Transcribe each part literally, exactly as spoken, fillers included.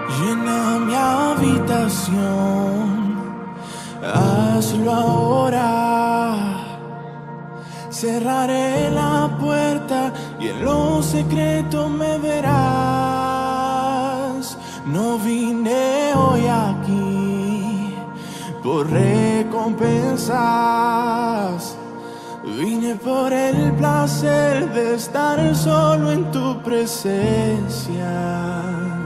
Llena mi habitación, hazlo ahora. Cerraré la puerta y en lo secreto me verás. No vine hoy aquí por recompensas, vine por el placer de estar solo en tu presencia.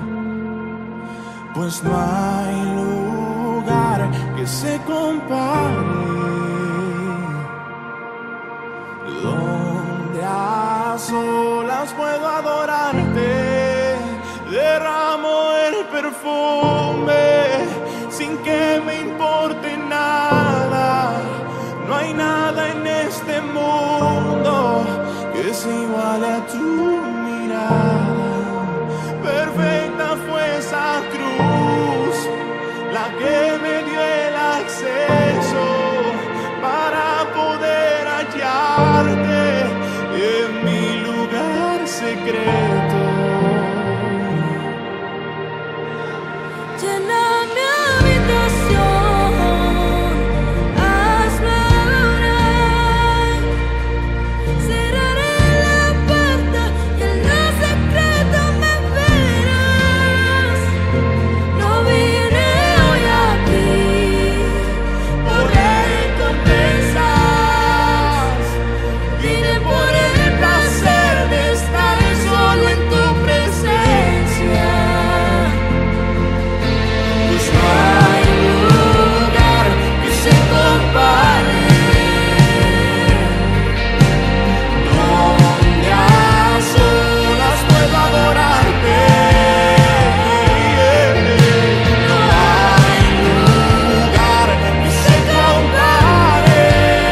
Pues no hay lugar que se compare, donde a solas puedo adorarte. Derramo el perfume sin que me importe nada. No hay nada en este mundo que se iguale a tu mirada. Perfecta fue esa cruz, la que me dio el acceso para poder hallarte en mi lugar secreto. Llena mi habitación, hazlo ahora. Cerraré la puerta y en lo secreto me verás. No vine hoy aquí por recompensas, vine por el placer de estar solo en tu presencia. Pues no hay lugar que se compare, donde a solas puedo adorarte. No hay lugar que se compare,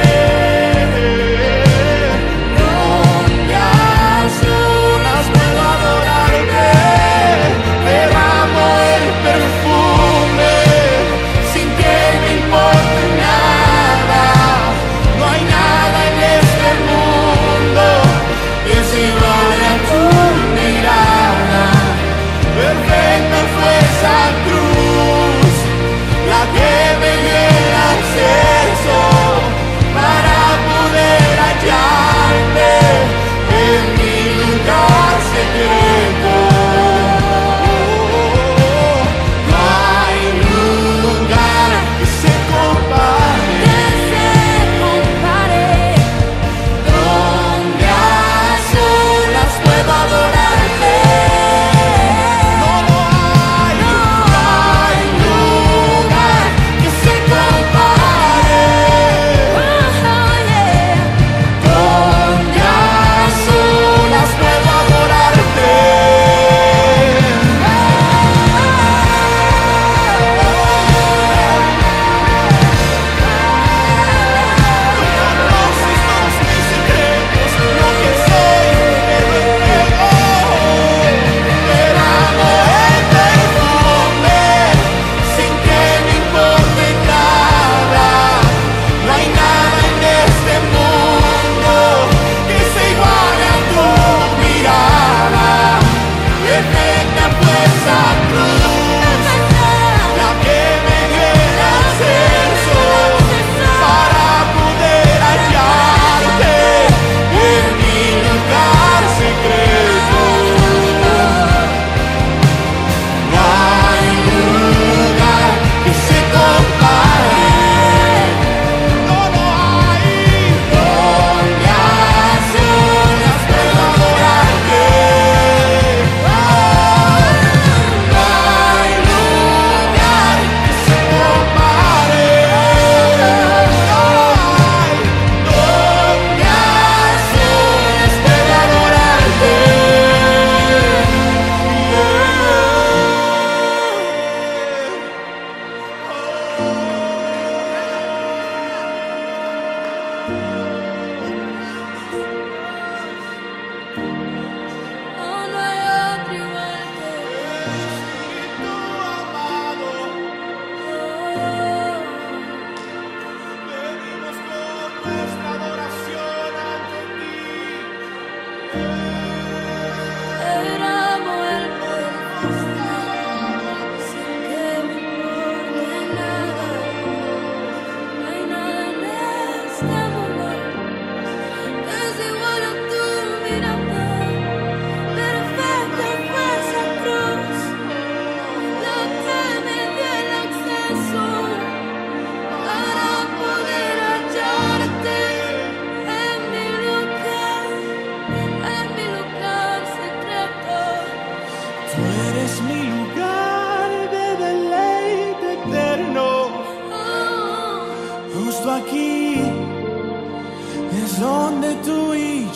donde a solas puedo adorarte. Derramo el perfume sin que me importe nada. No hay nada en este mundo que se iguale a tu mirada. Perfecta fue esa cruz, la que me dio el acceso para poder hallarte en mi lugar secreto. No hay lugar que se compare, donde a solas puedo adorarte. No lo hay lugar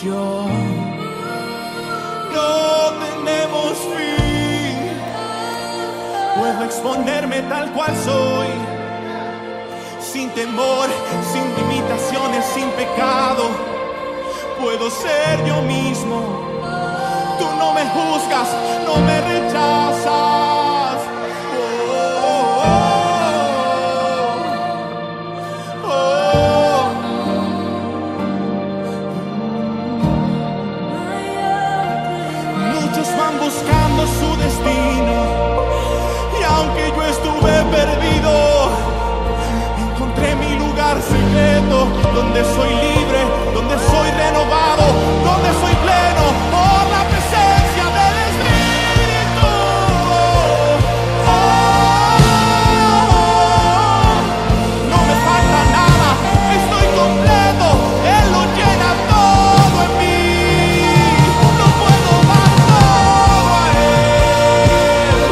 yo no tenemos fin. Puedo exponerme tal cual soy, sin temor, sin limitaciones, sin pecado. Puedo ser yo mismo. Tú no me juzgas, no me rechazas. Oh, oh, oh, oh. Muchos van buscando su destino, y aunque yo estuve perdido, encontré mi lugar secreto, donde soy libre, donde soy renovado, donde soy pleno por la presencia del Espíritu. Oh, no me falta nada, estoy completo, Él lo llena todo en mí. No puedo dar todo a Él.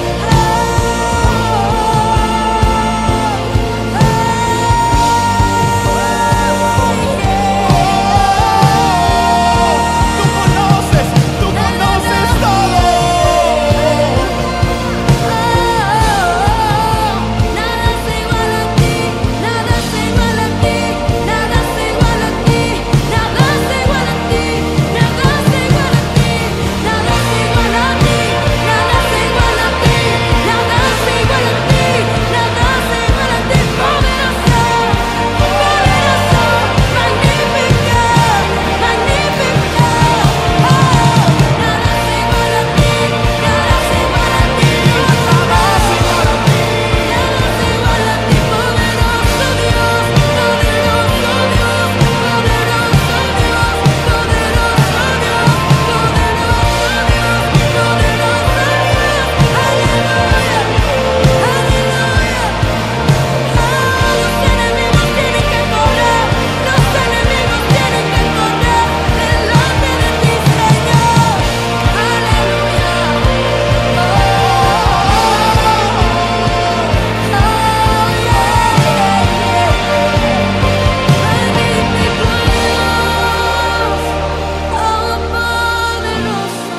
Tú conoces, tú conoces todo. Nada es igual a ti, nada es igual a ti, nada es igual a ti, nada es igual a ti, nada es igual a ti, nada es igual a mí, nada es igual a ti, nada es igual a ti, nada es igual a ti, poderoso, poderoso, magnífico, magnífico. Nada es igual a ti, nada es igual a ti, nada es igual a ti, nada es igual a ti, poderoso Dios, poderoso Dios, poderoso Dios, poderoso Dios, poderoso Dios, poderoso Dios. Aleluya, aleluya. Los enemigos tienen que correr, los enemigos tienen que correr delante de ti, Señor. Aleluya. Magnífico Dios, todopoderoso,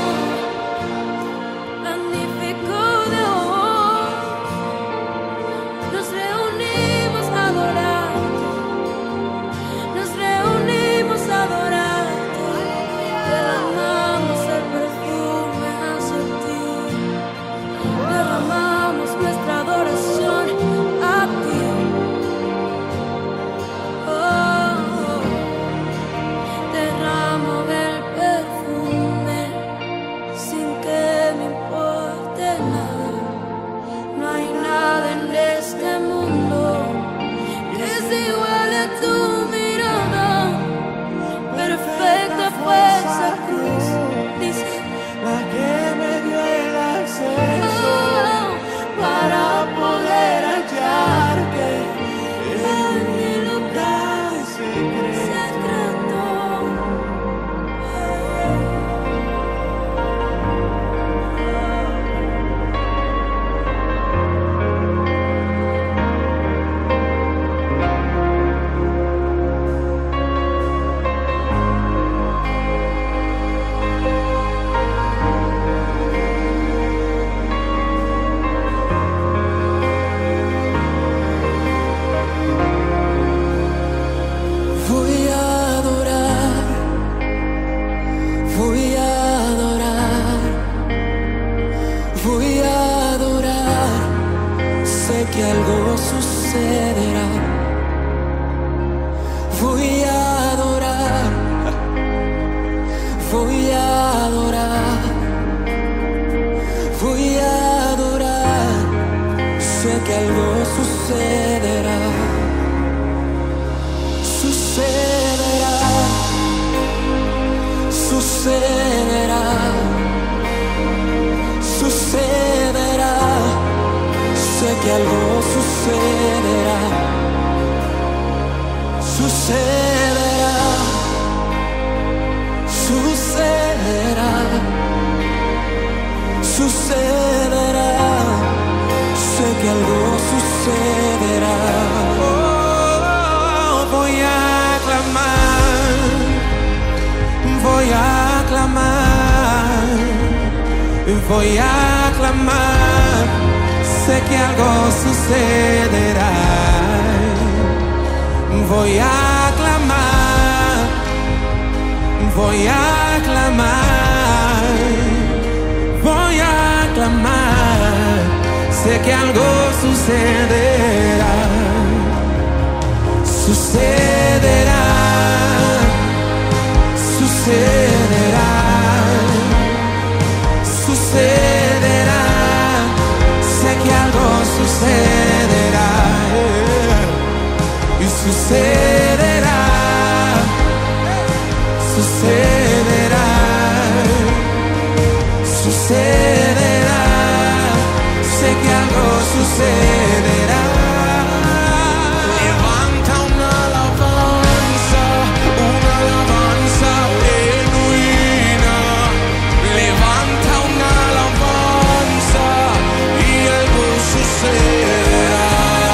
magnífico Dios. Nos reunimos a adorarte, nos reunimos a adorarte, derramamos el perfume hacia ti, derramamos nuestra adoración a ti. Oh, derramo el perfume sin que me importe nada. No hay nada en este mundo que se iguale a tu mirada. Perfecta fue esa cruz, dice, La que me dio el acceso oh, para poder hallarte en mi lugar secreto. secreto. Voy a adorar, voy a adorar, voy a adorar. Sé que algo sucederá. Voy a adorar, voy a adorar, voy a adorar. Sé que algo sucederá. Sucederá, sucederá, sucederá. Sé que algo sucederá. Sucederá, sucederá, sucederá. Sé que algo sucederá. Oh, voy a clamar, voy a clamar, voy a clamar, sé que algo sucederá. Voy a clamar, voy a clamar, voy a clamar, sé que algo sucederá, sucederá, sucederá, sucederá, sé que algo sucederá, y sucederá, sucederá, sucederá, sé que algo sucederá. Levanta una alabanza, una alabanza genuina. Levanta una alabanza y algo sucederá.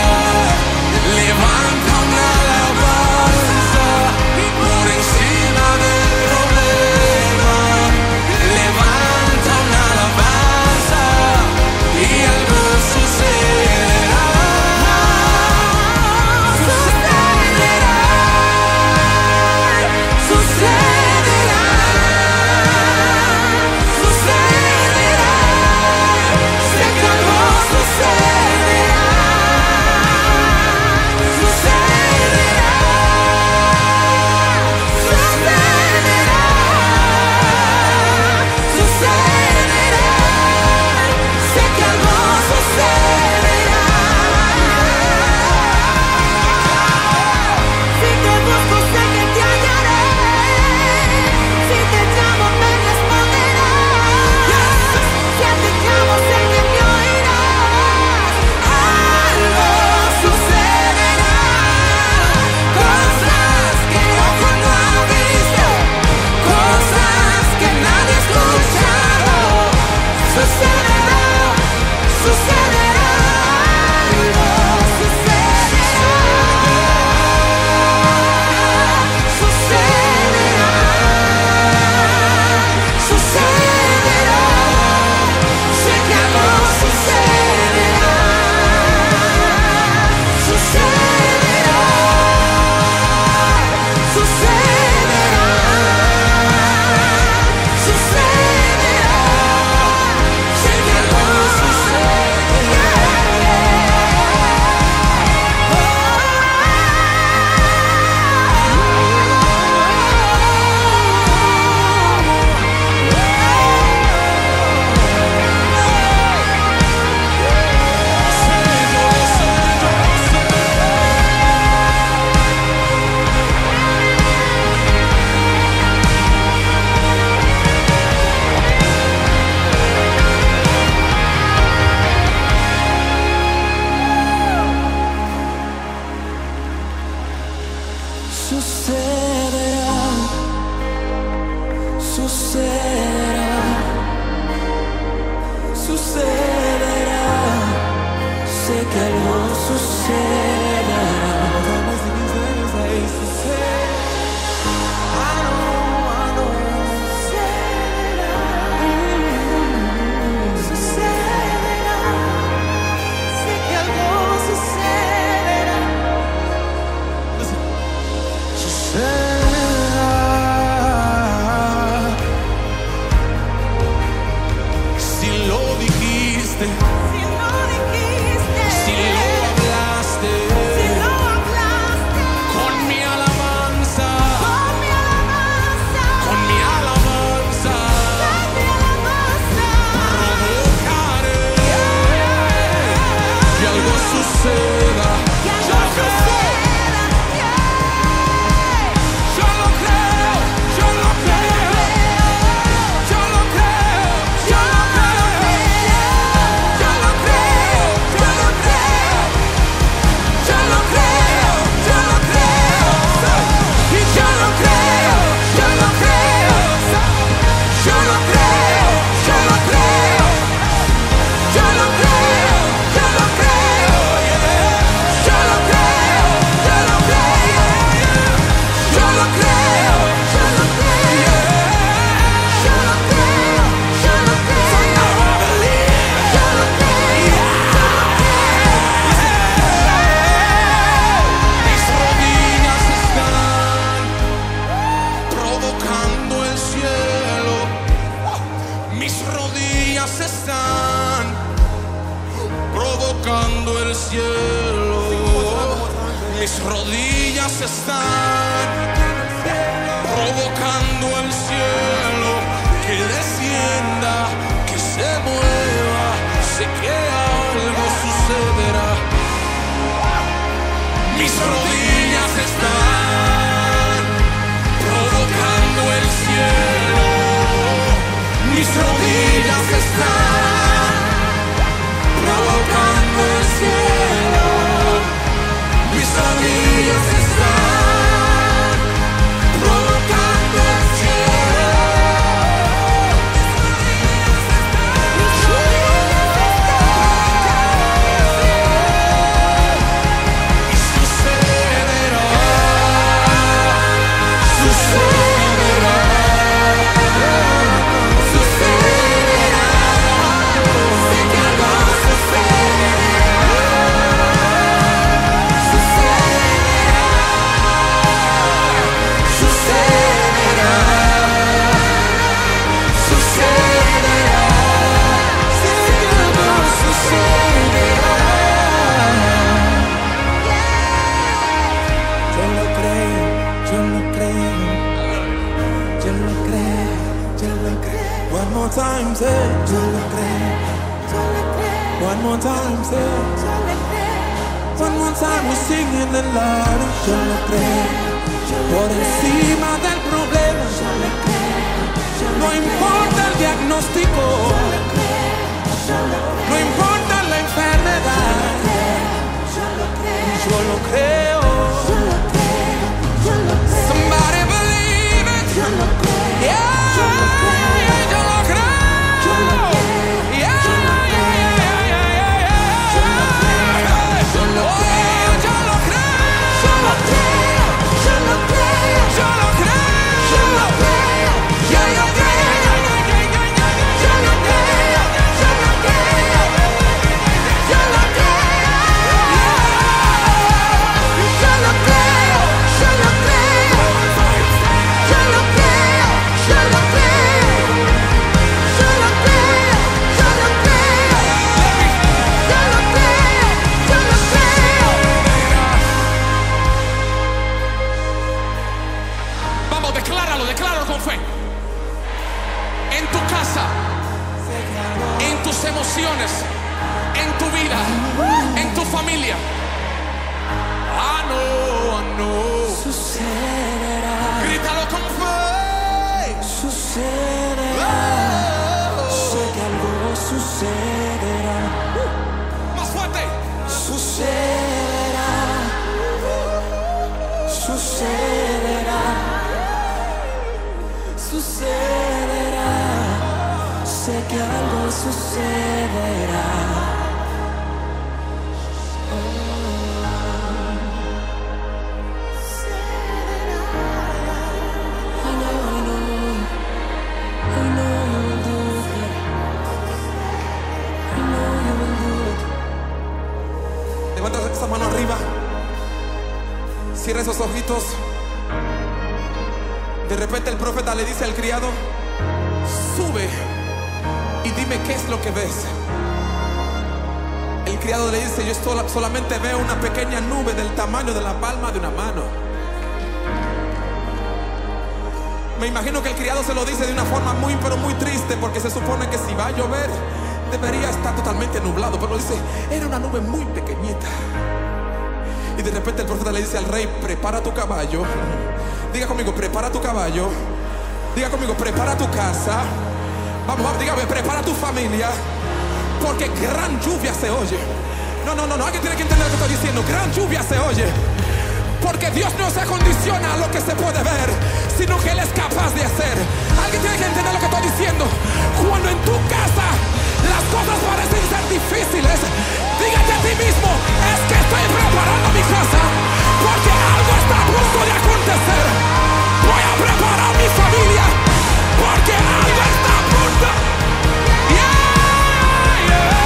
Levanta una alabanza por encima del problema. Levanta una alabanza y algo sucederá. Sucederá, sucederá, sucederá, sé que algo sucederá. Sucederá, sucederá, sucederá, sé que algo sucederá. Si te busco sé que te hallaré, si te llamo me responderás, si a ti llamo sé que me oirás. Algo sucederá, cosas que ojo no ha visto, cosas que nadie ha escuchado. Sucederá, sucederá, algo sucederá, sucederá, sucederá, sé que algo sucederá, sucederá, sucederá, sucederá, sé que algo sucederá, sucederá, sucederá, sé que algo sucederá. Si lo dijiste, si lo hablaste, con mi alabanza, con mi alabanza, provocaré que algo suceda. Yo lo creo, yo lo creo, yo lo creo, yo lo creo, yo lo creo, yo lo creo, yo lo creo, yo lo creo, yo lo creo, y yo lo creo, yo lo creo, yo lo creo, yo lo creo, yo lo creo, yo lo creo, yeah. provocando el cielo. Mis rodillas están provocando el cielo, que descienda, que se mueva, sé que algo sucederá. Mis rodillas están provocando el cielo, mis rodillas están provocando el cielo, mis rodillas están provocando el cielo. Y sucederá, sucederá, sucederá. Sé que algo time, say, yo lo creo, yo lo creo. One more time, say, yo lo creo. One more time, we sing in the Lord, yo lo creo. Por encima del problema, yo lo creo. No importa el diagnóstico, no importa la enfermedad, yo lo creo. Somebody believe it, yeah. Emociones, en tu vida, en tu familia. Ah, no, ah, no. Sucederá. Grítalo con fe. Sucederá. Oh. Sé que algo sucederá. Uh. Más fuerte. Sucederá. Sucederá. Sucederá. Sé que algo sucederá. Levanta esa mano arriba. Cierra esos ojitos. De repente el profeta le dice al criado: sube y dime qué es lo que ves. El criado le dice: yo solamente veo una pequeña nube del tamaño de la palma de una mano. Me imagino que el criado se lo dice de una forma muy pero muy triste, porque se supone que si va a llover debería estar totalmente nublado, pero dice: era una nube muy pequeñita. Y de repente el profeta le dice al rey: prepara tu caballo. Diga conmigo: prepara tu caballo. Diga conmigo: prepara tu casa. Vamos, vamos, dígame: prepara tu familia, porque gran lluvia se oye. No, no, no, no, alguien tiene que entender lo que estoy diciendo. Gran lluvia se oye, porque Dios no se condiciona a lo que se puede ver, sino que Él es capaz de hacer. Alguien tiene que entender lo que estoy diciendo. Cuando en tu casa las cosas parecen ser difíciles, dígate a ti mismo: es que estoy preparando mi casa, porque algo está a punto de acontecer. Voy a preparar mi familia, porque algo está a punto. Yeah, yeah.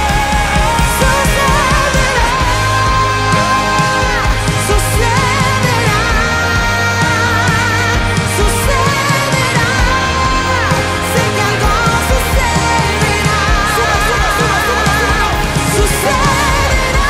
Sucederá.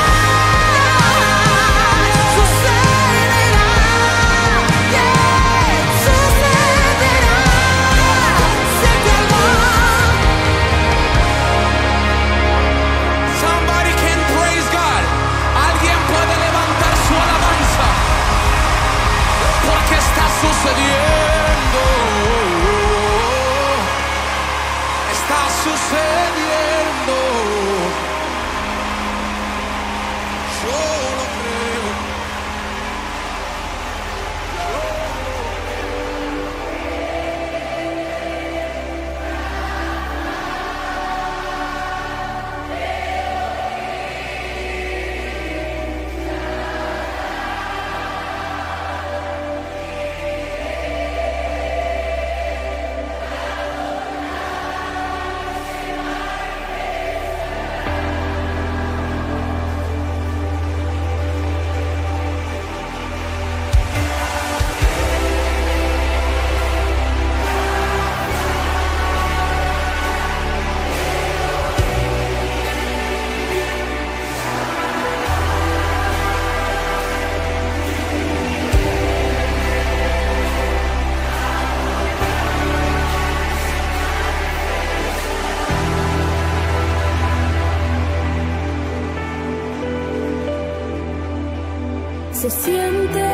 Se siente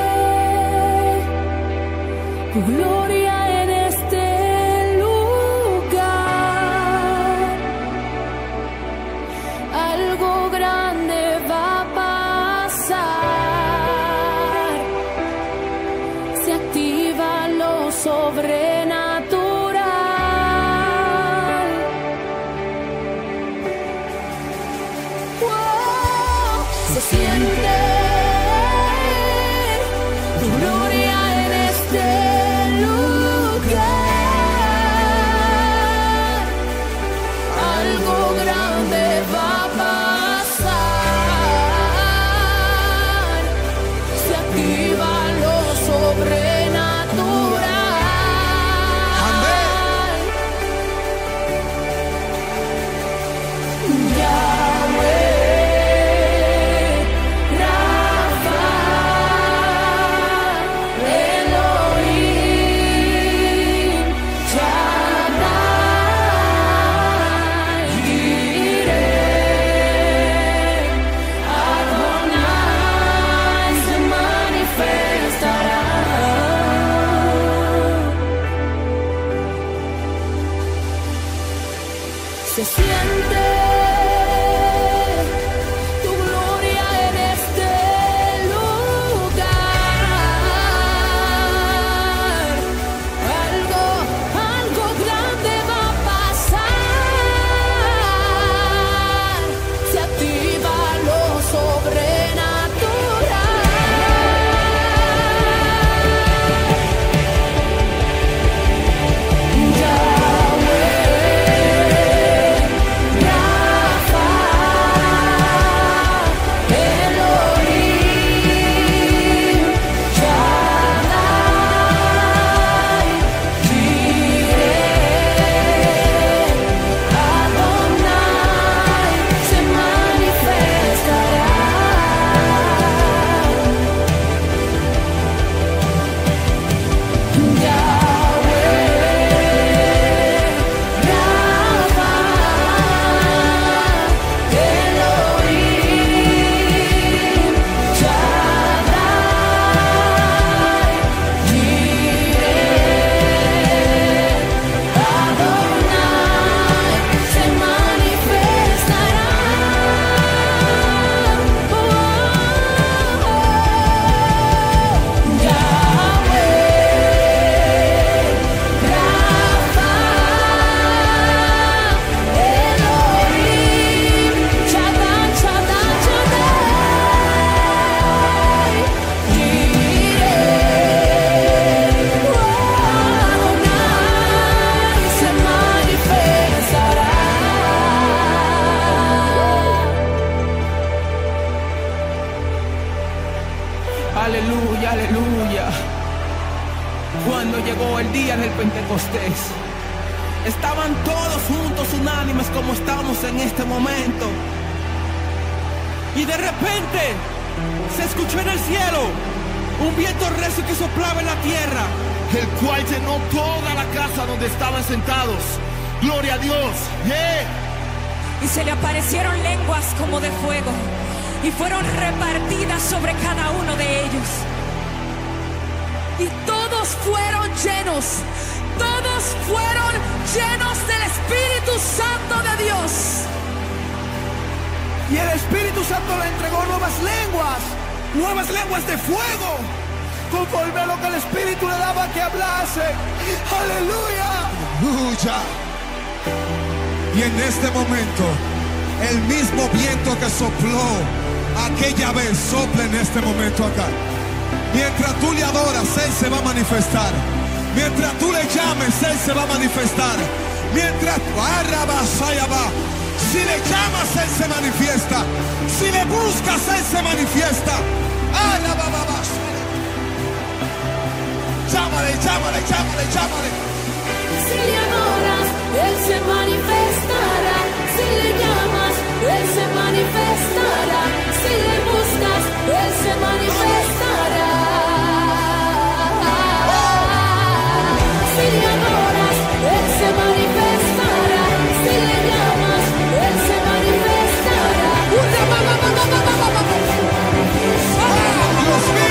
tu gloria en este lugar. Algo grande va a pasar. Se activa lo sobrenatural. Wow, se siente tu gloria en este lugar. Algo grande va a pasar. Se activa lo sobrenatural. Amén. Yahweh, Rafa, Elohim, Shaddai, Jireh, Adonai se manifestará. Se siente tu gloria en este lugar. Algo, algo grande va a pasar. Se activa lo sobrenatural. Yahweh, Rafa, Elohim, Shaddai, Jireh, Adonai se manifestará. Yahweh, Rafa, Elohim, Shaddai, Jireh, Adonai se manifestará. Oh, Yahweh, Rafa, Elohim, Shaddai, Shaddai, Shaddai, Jireh, Adonai se manifestará. Aleluya, aleluya. Cuando llegó el día del Pentecostés, estaban todos juntos unánimes como estamos en este momento. Y de repente se escuchó en el cielo un viento recio que soplaba en la tierra, el cual llenó toda la casa donde estaban sentados. Gloria a Dios. Yeah. Y se le aparecieron lenguas como de fuego, y fueron repartidas sobre cada uno de ellos. Y todos fueron llenos, todos fueron llenos del Espíritu Santo de Dios. y el Espíritu Santo le entregó nuevas lenguas, nuevas lenguas de fuego, conforme a lo que el Espíritu le daba que hablase. ¡Aleluya! Aleluya. Y en este momento, el mismo viento que sopló aquella vez sopla en este momento acá. Mientras tú le adoras, Él se va a manifestar. Mientras tú le llames, Él se va a manifestar. Mientras si le llamas, Él se manifiesta. Si le buscas, Él se manifiesta. Llámale, llámale, llámale, llámale. Si le adoras, Él se manifestará. Si le llamas, Él se manifestará. Si le buscas, Él se manifestará. Si le adoras, Él se manifestará. Si le llamas, Él se manifestará. Dios mío.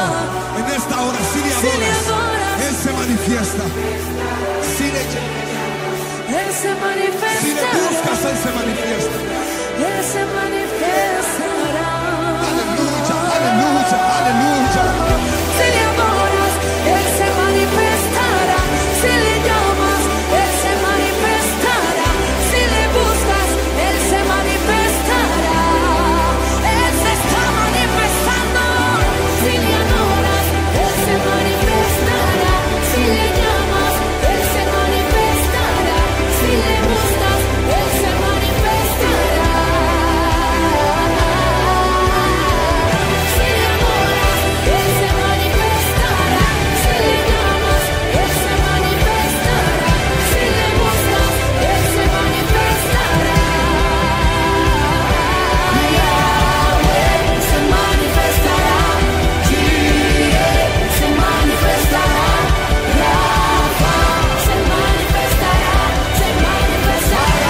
En esta hora, si le Si le adoras, adoras. Él se manifiesta. Si le, Él se si le manifestará. buscas, Él se manifiesta. Él se manifestará. Aleluya, aleluya, aleluya. Si le adoras, Él se manifestará. Si le llamas, Él se manifestará. Si le buscas, Él se manifestará. Él se está manifestando. Si le adoras, Él se manifestará. Si le llamas, Él se manifestará. Si le buscas, Él se manifestará. Si le adoras, Él se manifestará. Si le llamas, Él se manifestará. Si le buscas, Él se manifestará. Yahweh se manifestará. Jireh se manifestará. Rafa se manifestará. Se manifestará.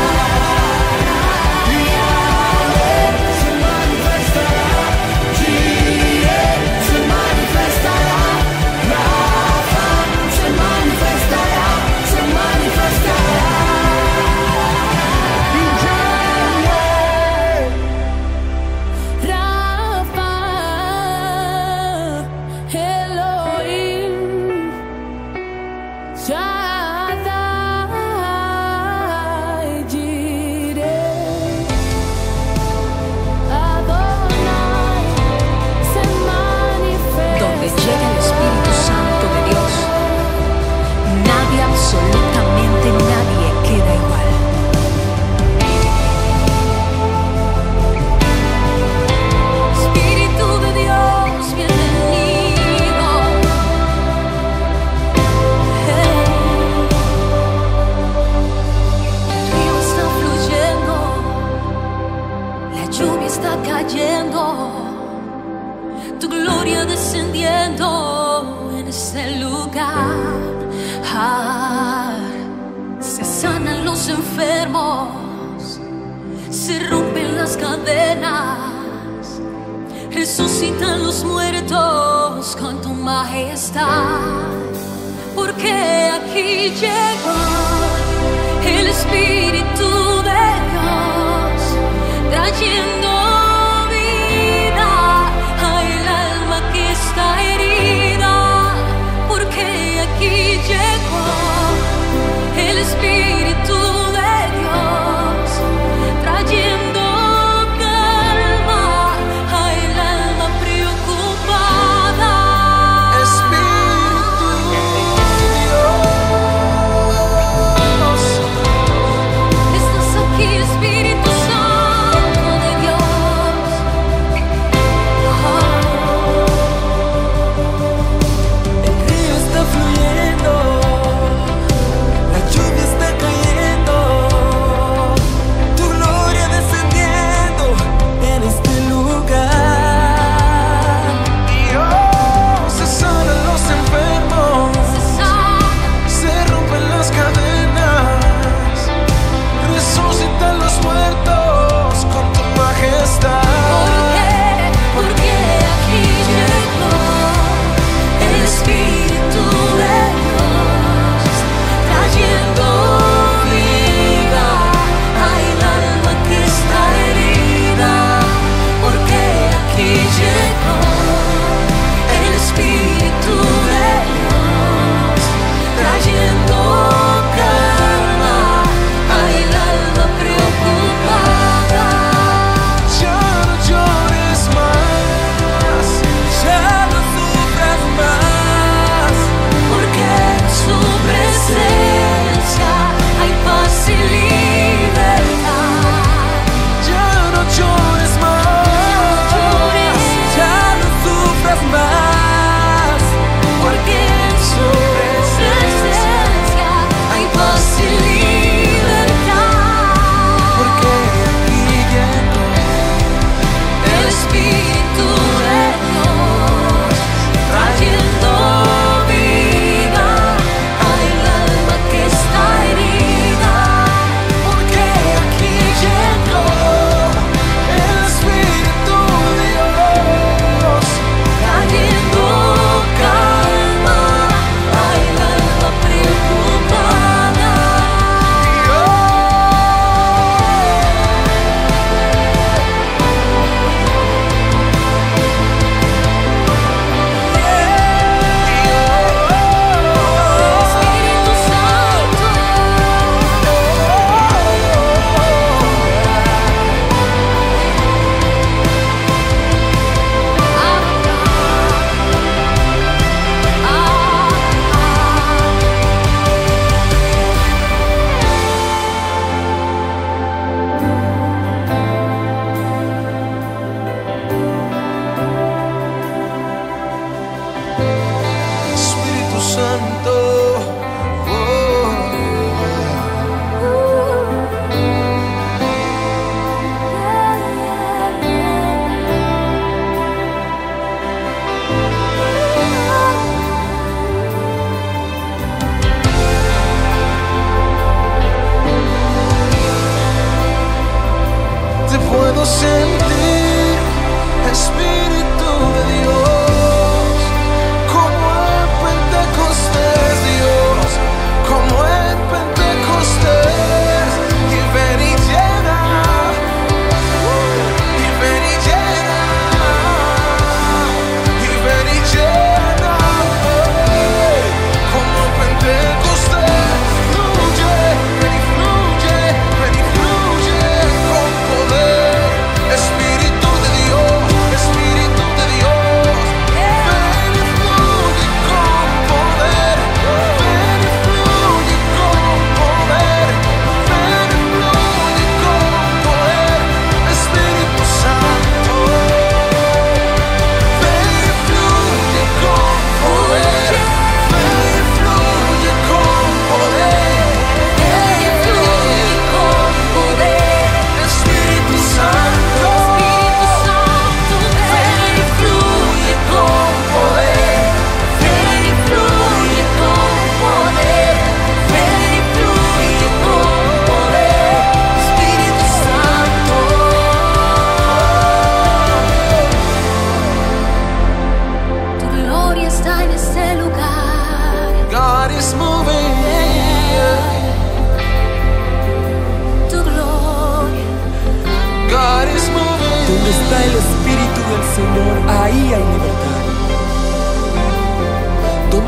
Yahweh se manifestará. Jireh se manifestará. Rafa se manifestará. Se manifestará. Rafa, Elohim, Shaddai, Jireh, Adonai, se manifiesta. Donde llega el Espíritu Santo de Dios, nadie, absolutamente nadie queda igual. Espíritu de Dios, bienvenido. El río está fluyendo, la lluvia está cayendo, tu gloria descendiendo en este lugar. Ah, se sanan los enfermos, se rompen las cadenas, resucitan los muertos con tu majestad. Porque aquí llegó el Espíritu de Dios, trayendo vida al alma que está herida. Porque aquí llegó el Espíritu de Dios, trayendo calma al alma preocupada. Espíritu de Dios, Estás aquí, Espíritu Santo de Dios.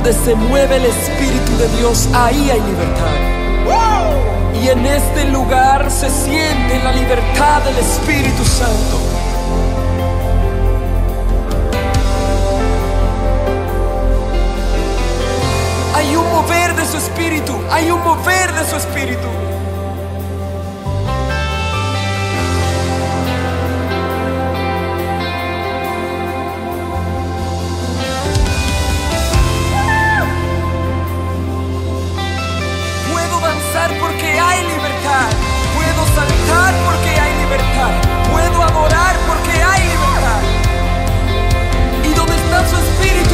donde se mueve el Espíritu de Dios, ahí hay libertad. Y en este lugar se siente la libertad del Espíritu Santo. Hay un mover de su Espíritu, hay un mover de su Espíritu. Porque hay libertad, puedo saltar porque hay libertad, puedo adorar porque hay libertad. Y donde está su Espíritu,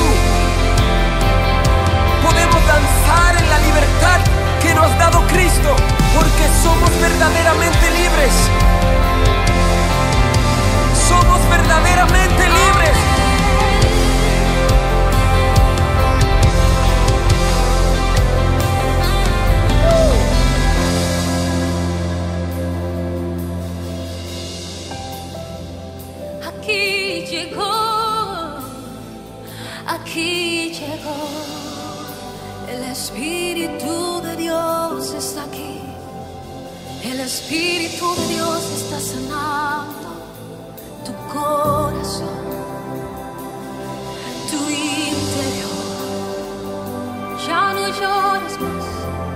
podemos danzar en la libertad que nos ha dado Cristo, porque somos verdaderamente libres. Somos verdaderamente libres. Aquí llegó, aquí llegó, el Espíritu de Dios está aquí, el Espíritu de Dios está sanando tu corazón, tu interior. Ya no llores más,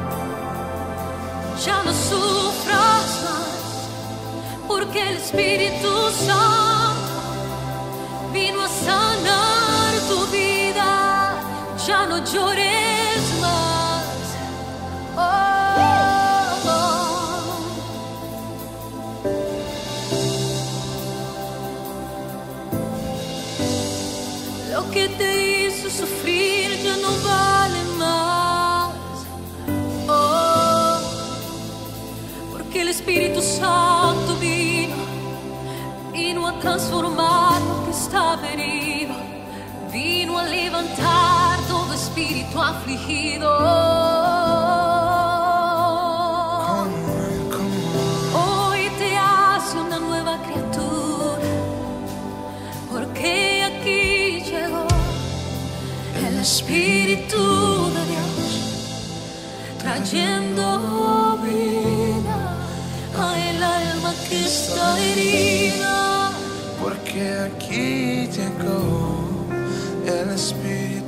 ya no sufras más, porque el Espíritu Santo vino a sanar tu vida. Ya no llores más. Oh, oh. Lo que te hizo sufrir ya no vale más. Oh, porque el Espíritu Santo vino, vino a transformar lo que estaba herido, vino a levantar todo espíritu afligido. Hoy te hace una nueva criatura, porque aquí llegó el Espíritu de Dios, trayendo vida al alma que está herida. Porque aquí llegó el Espíritu.